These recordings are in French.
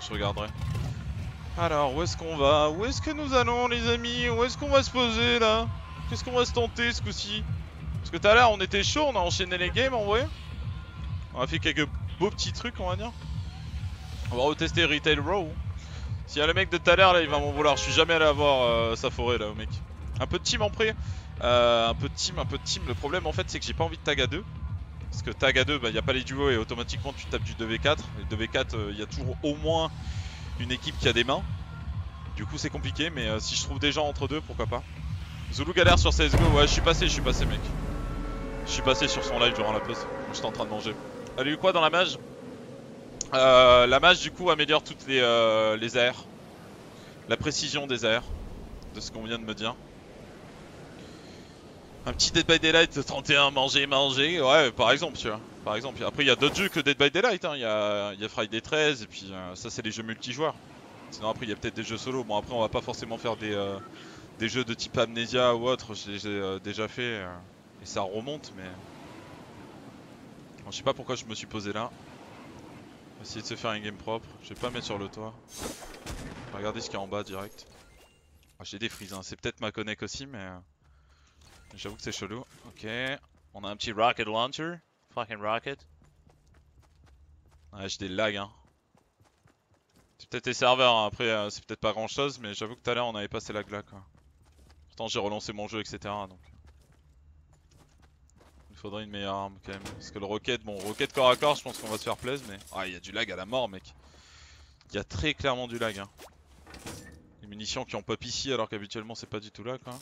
Je regarderai. Alors, où est-ce qu'on va? Où est-ce que nous allons, les amis? Où est-ce qu'on va se poser, là? Qu'est-ce qu'on va se tenter, ce coup-ci? Parce que tout à l'heure, on était chaud, on a enchaîné les games, en vrai. On a fait quelques beaux petits trucs, on va dire. On va retester Retail Row. S'il y a le mec de tout à l'heure, là, il va m'en vouloir. Je suis jamais allé avoir sa forêt, là, au mec. Un peu de team en pré. Un peu de team, un peu de team. Le problème, en fait, c'est que j'ai pas envie de tag à 2. Parce que tag à 2, bah, y a pas les duos et automatiquement, tu tapes du 2v4. Et 2v4, il y a toujours au moins une équipe qui a des mains. Du coup, c'est compliqué, mais si je trouve des gens entre deux, pourquoi pas. Zulu galère sur CSGO. Ouais, je suis passé, mec. Je suis passé sur son live durant la pause. J'étais en train de manger. Elle a eu quoi dans la mage? La mage, du coup, améliore toutes les AR. La précision des AR. De ce qu'on vient de me dire. Un petit Dead by Daylight 31, manger, ouais, par exemple, tu vois. Par exemple. Après, il y a d'autres jeux que Dead by Daylight, hein. Il y a Friday 13, et puis ça, c'est les jeux multijoueurs. Sinon, après, il y a peut-être des jeux solo. Bon, après, on va pas forcément faire des jeux de type Amnesia ou autre. Je les ai déjà fait, et ça remonte, mais. Bon, je sais pas pourquoi je me suis posé là. On va essayer de se faire une game propre. Je vais pas mettre sur le toit. Regardez ce qu'il y a en bas direct. Ah, j'ai des frises, hein. C'est peut-être ma connect aussi, mais. J'avoue que c'est chelou. Ok. On a un petit rocket launcher. Fucking rocket. Ouais, j'ai des lags, hein. C'est peut-être les serveurs, hein. Après c'est peut-être pas grand chose, mais j'avoue que tout à l'heure on avait pas ces lags là, quoi. Pourtant j'ai relancé mon jeu, etc. Donc il faudrait une meilleure arme quand même. Parce que le rocket, bon, rocket corps à corps, je pense qu'on va se faire plaisir, mais. Ah, il y a du lag à la mort, mec. Il y a très clairement du lag, hein. Les munitions qui ont pop ici alors qu'habituellement c'est pas du tout là, quoi.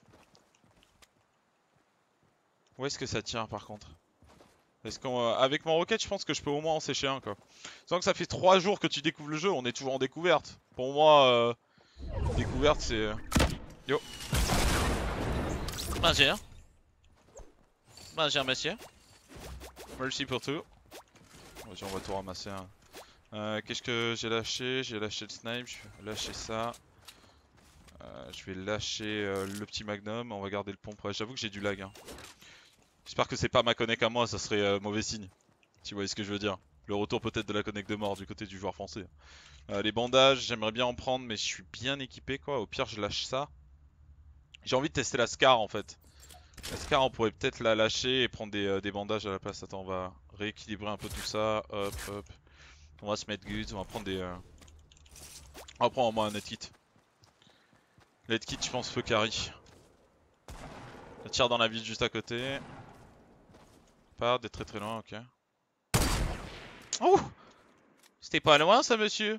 Où est-ce que ça tire par contre? Est-ce qu'on, avec mon rocket, je pense que je peux au moins en sécher un, quoi. Sans que ça fait 3 jours que tu découvres le jeu, on est toujours en découverte. Pour moi, découverte c'est. Yo. Bonjour. Bonjour monsieur. Merci pour tout. Vas-y, on va tout ramasser, hein. Qu'est-ce que j'ai lâché? J'ai lâché le snipe, je vais lâcher ça. Je vais lâcher le petit magnum, on va garder le pompe. Ouais, j'avoue que j'ai du lag, hein. J'espère que c'est pas ma connect à moi, ça serait mauvais signe. Si vous voyez ce que je veux dire. Le retour peut-être de la connect de mort du côté du joueur français. Les bandages, j'aimerais bien en prendre, mais je suis bien équipé, quoi. Au pire, je lâche ça. J'ai envie de tester la Scar en fait. La Scar, on pourrait peut-être la lâcher et prendre des bandages à la place. Attends, on va rééquilibrer un peu tout ça. Hop, hop. On va se mettre good, on va prendre des. On va prendre au moins un net-kit. Net-kit, je pense, feu carry. Ça tire dans la ville juste à côté. Pas d'être très très loin, ok. Oh! C'était pas loin ça, monsieur!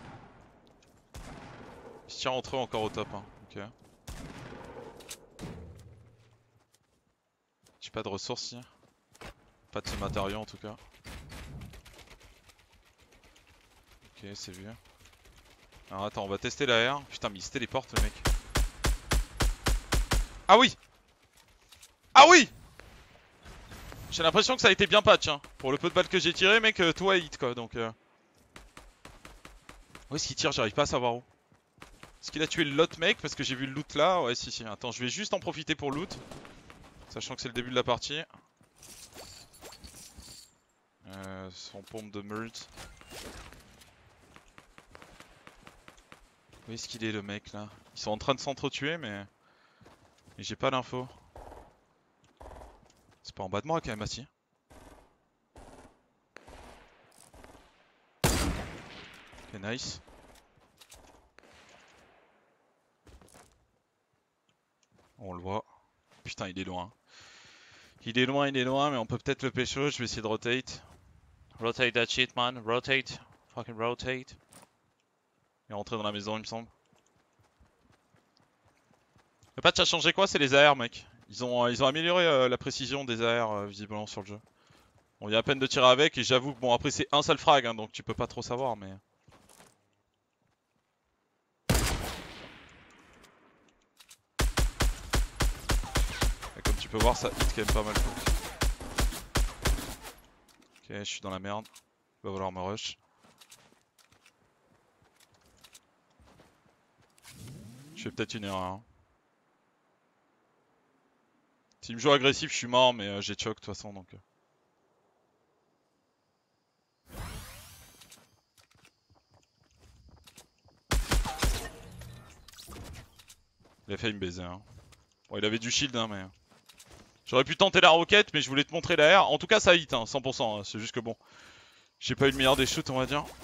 Ils se tirent entre eux encore au top, hein. Ok. J'ai pas de ressources ici. Pas de ce matériau en tout cas. Ok, c'est vu. Alors attends, on va tester la R. Putain, mais il se téléporte le mec. Ah oui! Ah oui! J'ai l'impression que ça a été bien patch, hein. Pour le peu de balles que j'ai tiré, mec, toi hit quoi, donc Où est-ce qu'il tire? J'arrive pas à savoir où. Est-ce qu'il a tué le lot mec? Parce que j'ai vu le loot là. Ouais, si, si. Attends, je vais juste en profiter pour loot. Sachant que c'est le début de la partie. Son pompe de meurt. Où est-ce qu'il est le mec là? Ils sont en train de s'entretuer, mais j'ai pas l'info. C'est pas en bas de moi quand même, assis. Ok, nice. On le voit. Putain, il est loin. Il est loin, mais on peut peut-être le pécho. Je vais essayer de rotate. Rotate that shit, man. Rotate. Fucking rotate. Il est rentré dans la maison, il me semble. Le patch a changé quoi? C'est les AR, mec. Ils ont amélioré la précision des AR visiblement sur le jeu. Bon, il y a à peine de tirer avec et j'avoue que bon, après c'est un seul frag, hein, donc tu peux pas trop savoir, mais. Et comme tu peux voir, ça hit quand même pas mal. Ok, je suis dans la merde. Il va falloir me rush. Je fais peut-être une erreur, hein. S'il me joue agressif, je suis mort, mais j'ai choc de toute façon, donc. Il a failli me baiser. Hein. Bon, il avait du shield, hein, mais. J'aurais pu tenter la roquette, mais je voulais te montrer la R. En tout cas, ça hit, hein, 100%. Hein. C'est juste que bon. J'ai pas eu le meilleur des shoots, on va dire.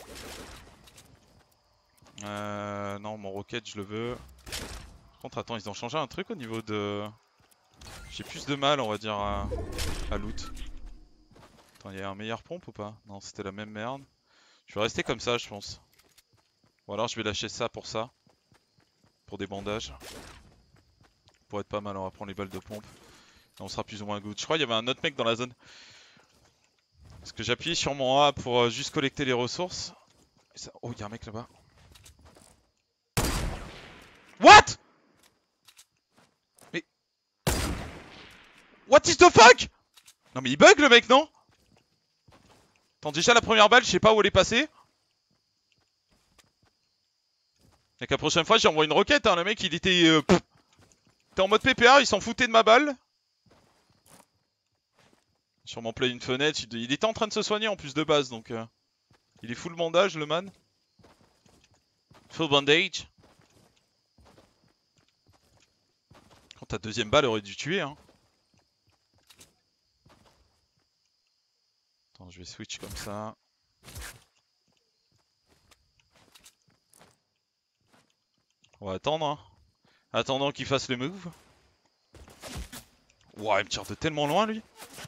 Non, mon roquette, je le veux. Par contre, attends, ils ont changé un truc au niveau de. J'ai plus de mal, on va dire, à loot. Attends, il y a un meilleur pompe ou pas? Non, c'était la même merde. Je vais rester comme ça, je pense. Ou alors je vais lâcher ça. Pour des bandages. Pour être pas mal, on va prendre les balles de pompe. Et on sera plus ou moins good. Je crois qu'il y avait un autre mec dans la zone. Parce que j'appuie sur mon A pour juste collecter les ressources. Et ça... Oh, il y a un mec là-bas. What? Mais... What is the fuck? Non mais il bug le mec, non? Attends, déjà la première balle, je sais pas où elle est passée. Et que la prochaine fois, j'envoie une roquette, hein. Le mec, il était... T'es en mode PPA, il s'en foutait de ma balle. Sûrement play une fenêtre, il était en train de se soigner en plus de base, donc... Il est full bandage, le man. Full bandage. Quand ta deuxième balle aurait dû tuer, hein. Attends, je vais switch comme ça. On va attendre, hein. Attendant qu'il fasse le move. Ouah, il me tire de tellement loin, lui.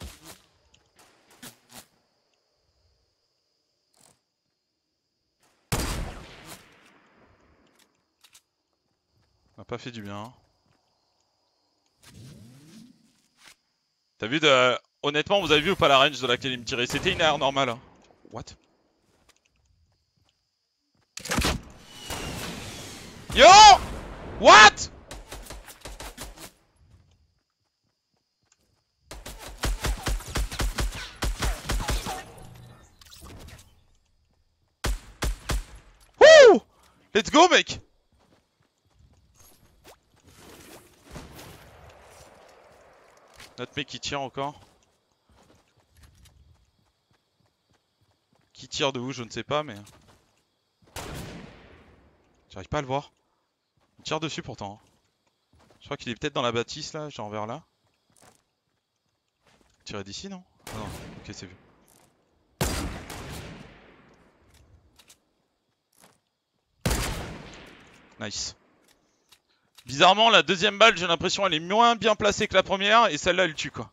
On a pas fait du bien. T'as vu de... Honnêtement, vous avez vu ou pas la range de laquelle il me tirait? C'était une AR normale. Hein. What? Yo! What? Wouh! Let's go, mec! Notre mec qui tire encore. Qui tire de où, je ne sais pas, mais... J'arrive pas à le voir. Il tire dessus pourtant. Je crois qu'il est peut-être dans la bâtisse là, genre vers là. Tirer d'ici, non? Ah non, ok, c'est vu. Nice. Bizarrement, la deuxième balle, j'ai l'impression elle est moins bien placée que la première, et celle-là, elle tue quoi.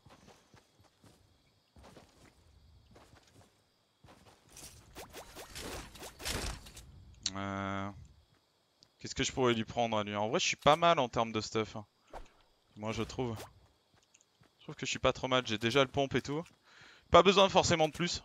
Qu'est-ce que je pourrais lui prendre à lui? En vrai, je suis pas mal en termes de stuff. Hein. Moi, je trouve. Je trouve que je suis pas trop mal. J'ai déjà le pompe et tout. Pas besoin forcément de plus.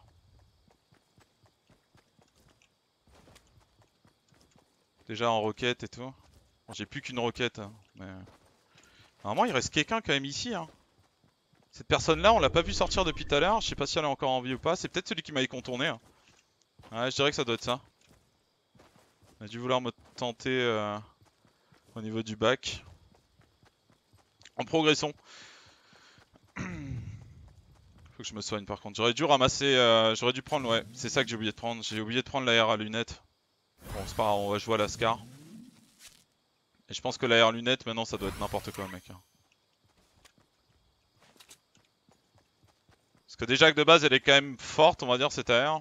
Déjà en roquette et tout. Bon, j'ai plus qu'une roquette. Hein, mais... Normalement, il reste quelqu'un quand même ici. Hein. Cette personne-là, on l'a pas vu sortir depuis tout à l'heure. Je sais pas si elle est encore en vie ou pas. C'est peut-être celui qui m'avait contourné. Hein. Ouais, je dirais que ça doit être ça. Il a dû vouloir me tenter au niveau du bac. En progression. Faut que je me soigne par contre. J'aurais dû ramasser, j'aurais dû prendre, ouais, c'est ça que j'ai oublié de prendre. J'ai oublié de prendre l'AR à lunettes. Bon, c'est pas grave, on va jouer à la Scar. Et je pense que l'AR lunettes, maintenant, ça doit être n'importe quoi, mec. Parce que déjà que de base, elle est quand même forte, on va dire, cette AR.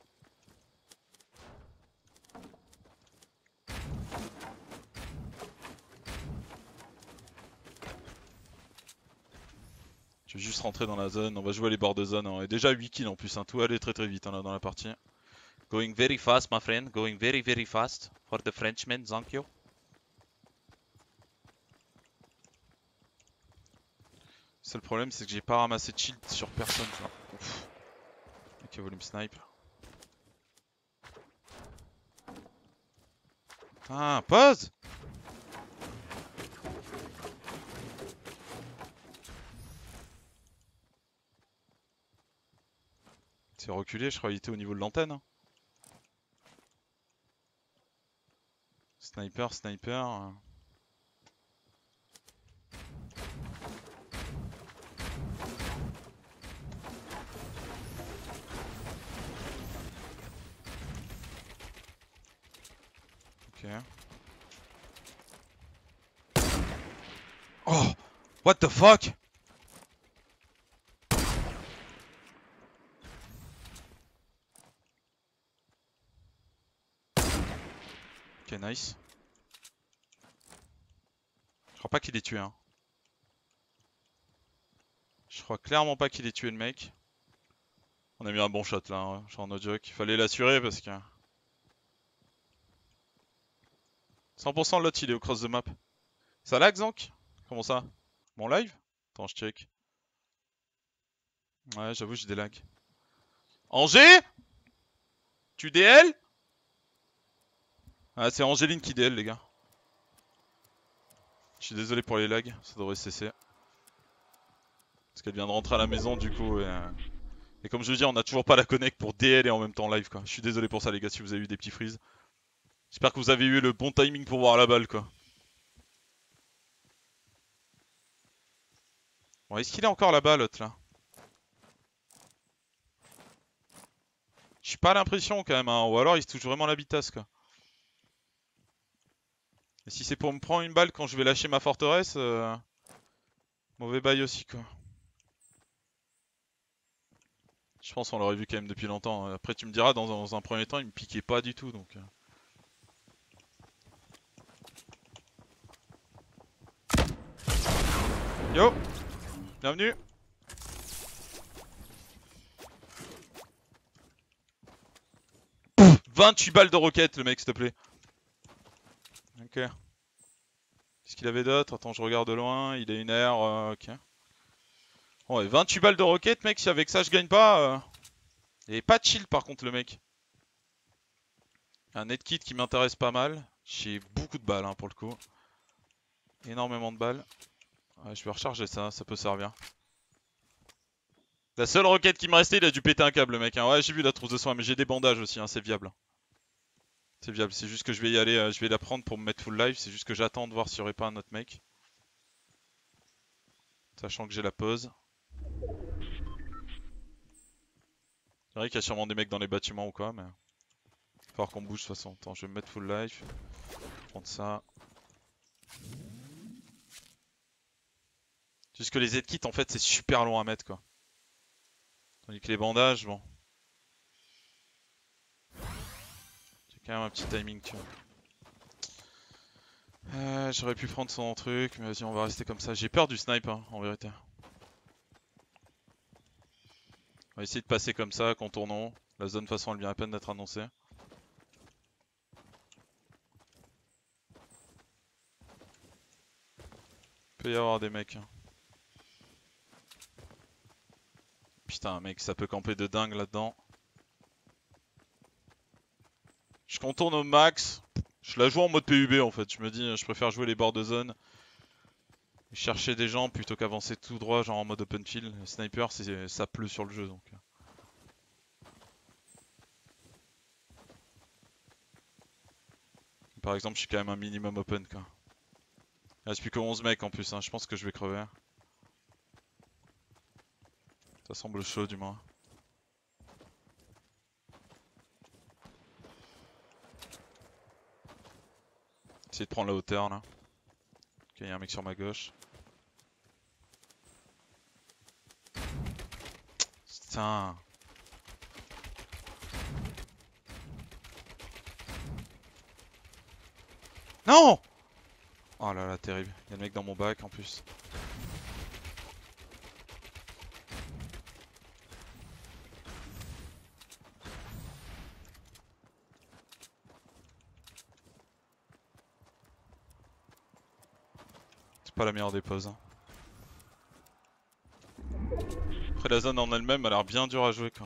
Je vais juste rentrer dans la zone, on va jouer les bords de zone. Hein. Et déjà 8 kills en plus, hein. Tout allait très très vite hein, là, dans la partie. Going very fast, my friend. Going very very fast. For the Frenchman, thank you. Le seul problème, c'est que j'ai pas ramassé de shield sur personne. Genre. Ouf. Ok, volume snipe. Ah, pause! C'est reculé, je crois qu'il était au niveau de l'antenne. Hein. Sniper, sniper. Ok. Oh, what the fuck? Ok, nice. Je crois pas qu'il ait tué, hein. Je crois clairement pas qu'il ait tué le mec. On a mis un bon shot là, hein, genre no joke. Il fallait l'assurer parce que... 100% l'autre il est au cross de map. Ça lag Zank? Comment ça? Mon live? Attends, je check. Ouais, j'avoue, j'ai des lags. Angers? Tu DL? Ah, c'est Angéline qui DL, les gars. Je suis désolé pour les lags, ça devrait cesser. Parce qu'elle vient de rentrer à la maison, du coup. Et comme je vous dis, on a toujours pas la connect pour DL et en même temps live, quoi. Je suis désolé pour ça, les gars, si vous avez eu des petits freezes. J'espère que vous avez eu le bon timing pour voir la balle, quoi. Bon, est-ce qu'il a encore la balle, l'autre, là? J'ai pas l'impression, quand même, hein. Ou alors il se touche vraiment la bitasse, quoi. Et si c'est pour me prendre une balle quand je vais lâcher ma forteresse, mauvais bail aussi, quoi. Je pense qu'on l'aurait vu quand même depuis longtemps. Après, tu me diras, dans un premier temps, il me piquait pas du tout, donc... Yo! Bienvenue! 28 balles de roquette, le mec, s'il te plaît. Ok. Qu'est-ce qu'il avait d'autre? Attends, je regarde de loin. Il a une air. Ok. Ouais, 28 balles de roquette, mec. Si avec ça je gagne pas. Il est pas chill par contre, le mec. Un netkit qui m'intéresse pas mal. J'ai beaucoup de balles hein, pour le coup. Énormément de balles. Ouais, je vais recharger ça, ça peut servir. La seule roquette qui me restait, il a dû péter un câble, le mec. Hein. Ouais, j'ai vu la trousse de soins, mais j'ai des bandages aussi, hein, c'est viable. C'est viable, c'est juste que je vais y aller, je vais la prendre pour me mettre full life. C'est juste que j'attends de voir s'il y aurait pas un autre mec. Sachant que j'ai la pause. C'est vrai qu'il y a sûrement des mecs dans les bâtiments ou quoi, mais... Il va falloir qu'on bouge de toute façon. Attends, je vais me mettre full life. Prendre ça. Juste que les Z-kits, en fait, c'est super long à mettre, quoi. Tandis que les bandages, bon. J'ai quand même un petit timing, tu vois. J'aurais pu prendre son truc, mais vas-y, on va rester comme ça. J'ai peur du snipe, hein, en vérité. On va essayer de passer comme ça, contournons. La zone, de toute façon, elle vient à peine d'être annoncée. Il peut y avoir des mecs. Hein. Putain, mec, ça peut camper de dingue là-dedans. Je contourne au max. Je la joue en mode PUB en fait. Je me dis, je préfère jouer les bords de zone. Chercher des gens plutôt qu'avancer tout droit, genre en mode open field. Le sniper, ça pleut sur le jeu donc. Par exemple, je suis quand même un minimum open quoi. Il reste plus que 11 mecs en plus, hein. Je pense que je vais crever. Ça semble chaud du moins. Essayer de prendre la hauteur là. Ok, il y a un mec sur ma gauche. Putain. Non! Oh là là, terrible. Il y a le mec dans mon bac en plus. C'est pas la meilleure des pauses. Hein. Après la zone en elle-même a l'air bien dure à jouer quoi.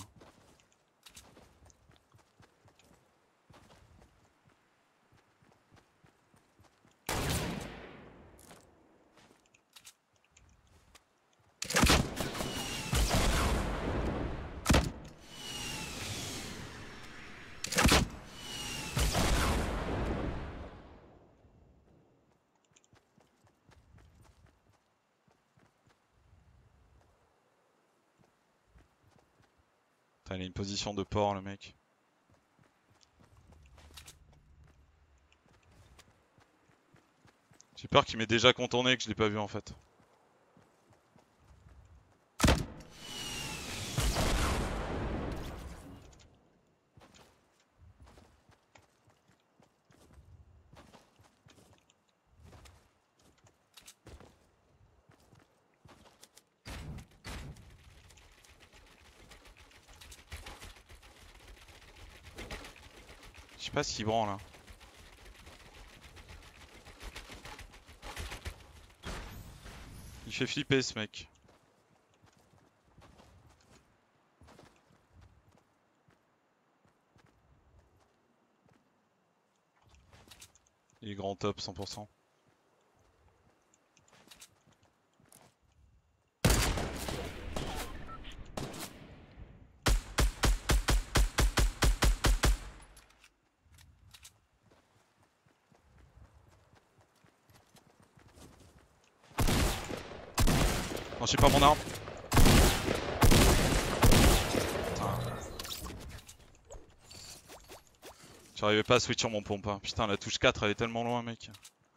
Putain, il a une position de port le mec. J'ai peur qu'il m'ait déjà contourné et que je l'ai pas vu en fait. Je sais pas ce qu'il branle là. Il fait flipper ce mec. Il est grand top 100%. Non, j'ai pas mon arme. Putain. J'arrivais pas à switch sur mon pompe. Hein. Putain, la touche 4 elle est tellement loin, mec.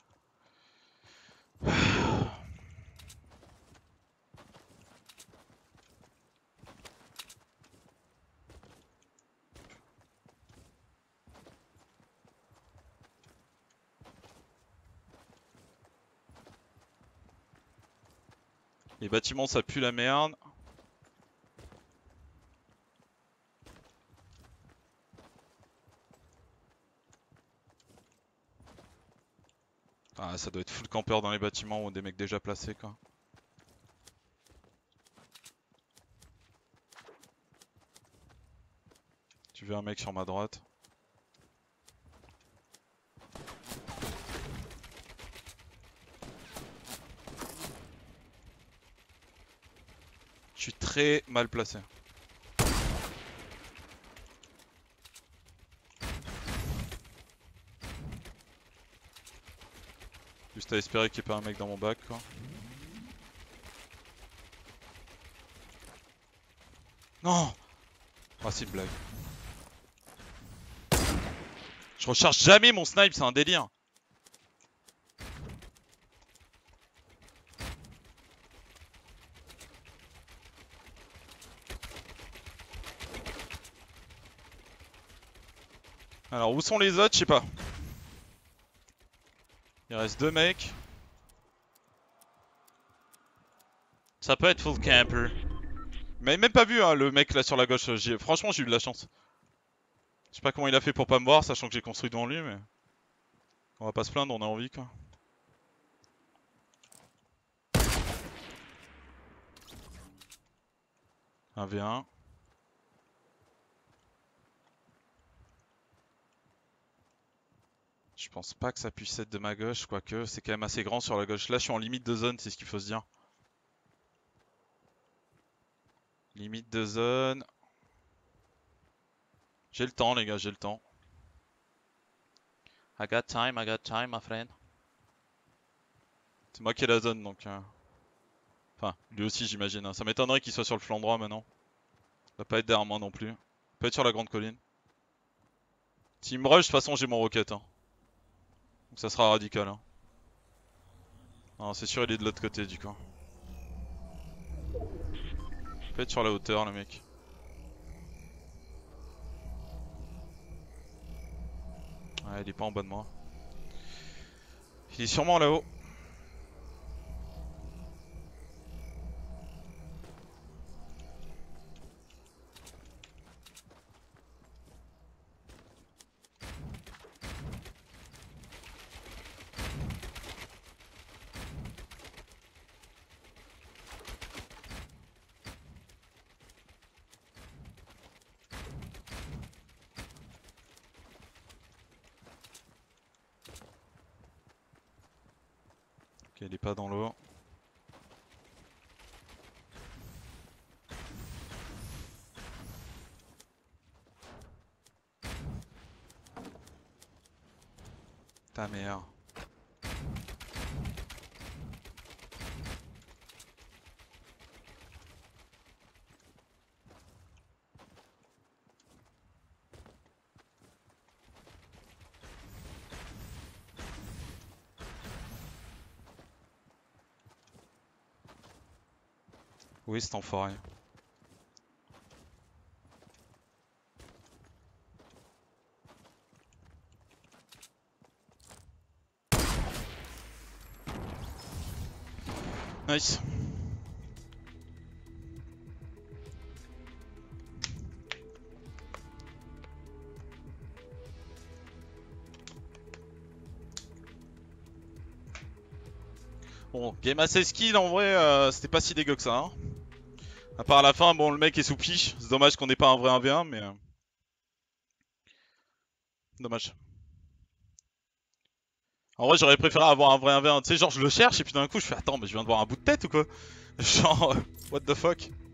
Les bâtiments ça pue la merde. Ah, ça doit être full campeur dans les bâtiments ou des mecs déjà placés quoi. Tu veux un mec sur ma droite. Je suis très mal placé. Juste à espérer qu'il n'y ait pas un mec dans mon bac quoi. Non. Ah c'est une blague. Je recharge jamais mon snipe, c'est un délire. Alors où sont les autres, je sais pas. Il reste 2 mecs. Ça peut être full camper. Mais même pas vu hein, le mec là sur la gauche. Franchement j'ai eu de la chance. Je sais pas comment il a fait pour pas me voir, sachant que j'ai construit devant lui, mais on va pas se plaindre, on a envie quoi. Un V1. Je pense pas que ça puisse être de ma gauche, quoique c'est quand même assez grand sur la gauche. Là je suis en limite de zone, c'est ce qu'il faut se dire. Limite de zone. J'ai le temps les gars, j'ai le temps. I got time my friend. C'est moi qui ai la zone donc... Enfin, lui aussi j'imagine. Hein. Ça m'étonnerait qu'il soit sur le flanc droit maintenant. Il va pas être derrière moi non plus. Il peut être sur la grande colline. S'il me rush, de toute façon j'ai mon rocket. Hein. Donc ça sera radical. Hein. Non, c'est sûr il est de l'autre côté du coup. Il peut être sur la hauteur le mec. Ouais, il est pas en bas de moi. Il est sûrement là-haut. Ok, il est pas dans l'eau. Ta mère. Oui, c'est enfoiré. Nice. Bon, game assez skill en vrai, c'était pas si dégueu que ça. Hein. À part à la fin, bon, le mec est sous piche. C'est dommage qu'on ait pas un vrai 1v1, mais. Dommage. En vrai, j'aurais préféré avoir un vrai 1v1. Tu sais, genre, je le cherche et puis d'un coup, je fais attends, mais je viens de voir un bout de tête ou quoi? Genre, what the fuck?